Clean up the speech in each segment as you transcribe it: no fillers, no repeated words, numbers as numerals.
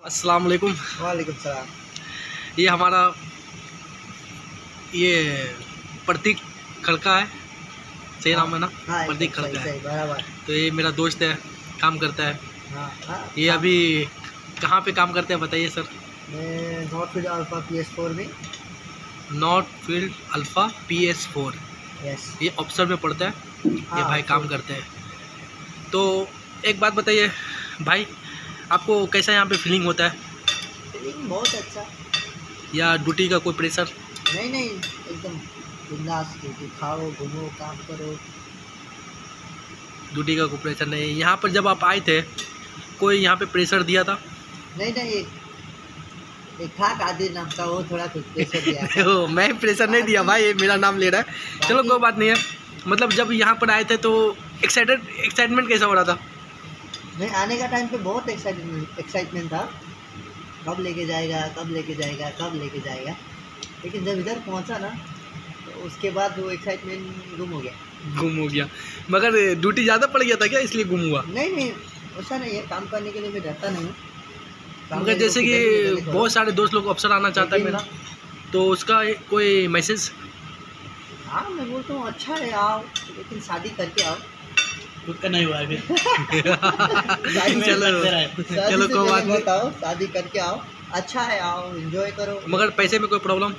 अस्सलाम वालेकुम। वालेकुम सलाम। ये हमारा ये प्रतीक खड़का है, सही नाम है ना? हाँ, प्रतीक सही खड़का है। सही बराबर। तो ये मेरा दोस्त है, काम करता है। हाँ, ये अभी कहाँ पे काम करते हैं बताइए सर? मैं नॉर्थ फील्ड अल्फा PS4 में। North field alpha PS4 yes. ये ऑफिसर में पढ़ता है। ये हाँ, भाई काम करते हैं। तो एक बात बताइए भाई, आपको कैसा यहाँ पे फीलिंग होता है? फीलिंग बहुत अच्छा। या ड्यूटी का कोई प्रेशर? नहीं नहीं, एकदम बिंदास। ड्यूटी खाओ, घूमो, काम करो। ड्यूटी का कोई प्रेशर नहीं। यहाँ पर जब आप आए थे कोई यहाँ पे प्रेशर दिया था? नहीं नहीं, एक था कादिर नाम का, वो थोड़ा कुछ प्रेशर दिया था। ओ, मैं प्रेशर नहीं दिया भाई, ये मेरा नाम ले रहा है। चलो कोई बात नहीं है। मतलब जब यहाँ पर आए थे तो एक्साइटमेंट कैसा हो रहा था? नहीं, आने का टाइम पे बहुत एक्साइटमेंट था। कब लेके जाएगा, कब लेके जाएगा, कब लेके जाएगा। लेकिन जब इधर पहुंचा ना, तो उसके बाद वो एक्साइटमेंट गुम हो गया। गुम हो गया? मगर ड्यूटी ज़्यादा पड़ गया था क्या, इसलिए गुम हुआ? नहीं नहीं, ऐसा नहीं है। काम करने के लिए मैं डरता नहीं हूँ। मगर जैसे कि बहुत सारे दोस्त लोग अफसर आना चाहता है मेरा, तो उसका कोई मैसेज? हाँ, मैं बोलता हूँ अच्छा है, आओ, लेकिन शादी करके आओ। खुद का नहीं हुआ है चलो चलो कोई बात नहीं। बताओ, शादी करके आओ, अच्छा है, आओ एंजॉय करो। मगर पैसे में कोई प्रॉब्लम?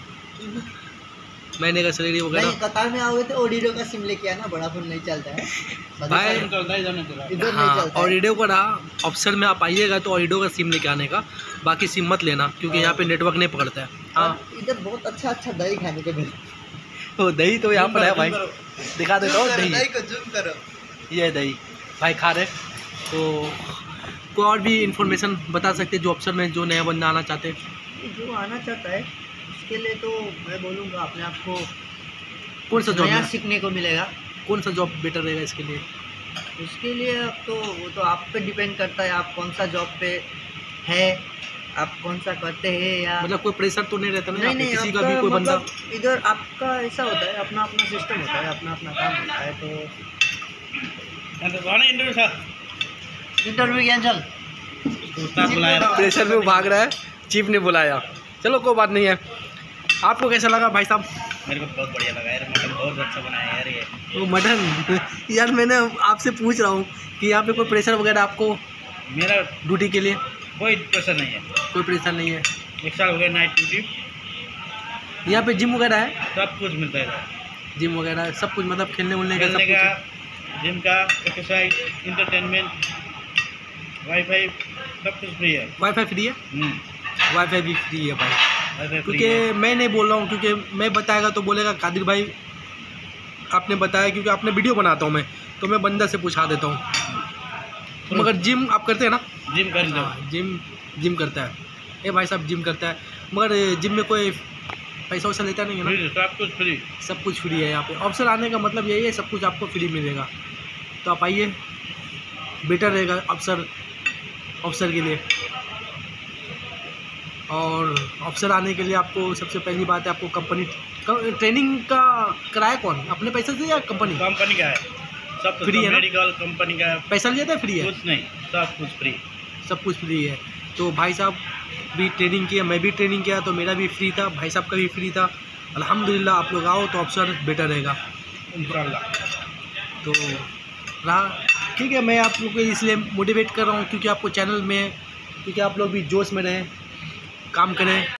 महीने का सैलरी वगैरह? नहीं, कतार में आओगे तो ऑडियो का सिम लेके आना, बड़ा फोन नहीं चलता है भाई। इधर नहीं हाँ, चलता है। ऑडियो का रहा ऑप्शन में आप आइएगा तो ऑडियो का सिम लेके आने का, बाकी सिम मत लेना क्योंकि यहाँ पे नेटवर्क नहीं पकड़ता है। हाँ, इधर बहुत अच्छा अच्छा दही खाने को मिलता तो दही तो यहाँ पर है भाई, दिखा देता हूँ है। दही। को जूम करो। ये है दही, भाई खा रहे। तो कोई और भी इंफॉर्मेशन बता सकते हैं जो अफसर में जो नया बंदा आना चाहते हैं? जो आना चाहता है उसके लिए तो मैं बोलूँगा अपने आप को कौन सा जॉब नया में? सीखने को मिलेगा। कौन सा जॉब बेटर रहेगा इसके लिए? उसके लिए अब तो वो तो आप पे डिपेंड करता है, आप कौन सा जॉब पे है, आप कौन सा करते हैं। या मतलब कोई प्रेशर तो नहीं रहता ना? नहीं नहीं, किसी का आपका भी कोई बंदा? मतलब इधर आपका ऐसा होता है, अपना अपना सिस्टम होता है, अपना अपना काम होता है। तो इंटरव्यू कैंसल। प्रेशर में वो भाग रहा है, चीफ ने बुलाया। चलो कोई बात नहीं है। आपको कैसा लगा भाई साहब? मेरे को बहुत बढ़िया लगा यार, मटन बहुत अच्छा बनाया है यार ये। वो मटन यार मैंने आपसे पूछ रहा हूँ कि यहाँ पे कोई प्रेशर वगैरह आपको मेरा ड्यूटी के लिए? कोई प्रेशर नहीं है। कोई प्रेशर नहीं है। 1 साल हो गया नाइट ड्यूटी। यहाँ पे जिम वगैरह है? सब कुछ मिलता है इधर। जिम वगैरह सब कुछ, मतलब खेलने उलने का सब खेलने कुछ का, है? जिम का, एक्सरसाइज, इंटरटेनमेंट, वाईफाई, सब कुछ फ्री है। वाईफाई फ्री है? वाईफाई भी फ्री है भाई। वाईफाई फ्री क्योंकि है। मैं नहीं बोल रहा हूँ, क्योंकि मैं बताएगा तो बोलेगा कादिर भाई आपने बताया, क्योंकि आपने वीडियो बनाता हूँ मैं, तो मैं बंदा से पूछा देता हूँ। मगर जिम आप करते हैं ना? जिम कर लो। हाँ, जिम करता है ये भाई साहब, जिम करता है। मगर जिम में कोई पैसा वैसा लेता नहीं है ना? फ्री, सब कुछ फ्री। सब कुछ फ्री है यहाँ पे। ऑप्शन आने का मतलब यही है, सब कुछ आपको फ्री मिलेगा। तो आप आइए, बेटर रहेगा अफसर के लिए। और अफसर आने के लिए आपको सबसे पहली बात है, आपको कंपनी ट्रेनिंग का कराया कौन, अपने पैसे से या कंपनी? कंपनी का है, सब कुछ फ्री है ना? मेडिकल कंपनी का है। पैसा लिया था? फ्री है? कुछ नहीं, सब कुछ फ्री। सब कुछ फ्री है। तो भाई साहब भी ट्रेनिंग किया, मैं भी ट्रेनिंग किया, तो मेरा भी फ्री था, भाई साहब का भी फ्री था। अल्हम्दुलिल्लाह आप लोग आओ तो अफसर बेटर रहेगा इंशाल्लाह। तो रहा ठीक है। मैं आप लोग को इसलिए मोटिवेट कर रहा हूँ क्योंकि आपको चैनल में, क्योंकि आप लोग भी जोश में रहें, काम करें।